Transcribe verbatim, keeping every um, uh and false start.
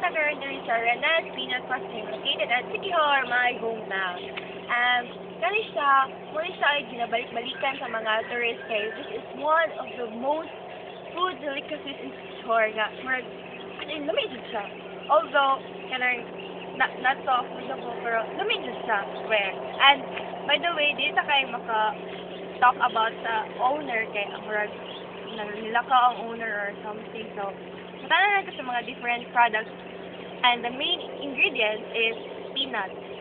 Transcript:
karon diri sa Renas Peanut Factory located at City Hall, my hometown. Um, kani siya, muna siya ay ginabalik-balikan sa mga tourist kay this is one of the most food delicacies in City Hall nga. Murag, ano yun, lamig siya. Although, kanang, not, not so affordable, pero lamig siya. Where? And, by the way, di na kayo maka-talk about sa owner kay ang murag, nilakaw ang owner or something. So, matanan natin sa mga different products. And the main ingredient is peanut.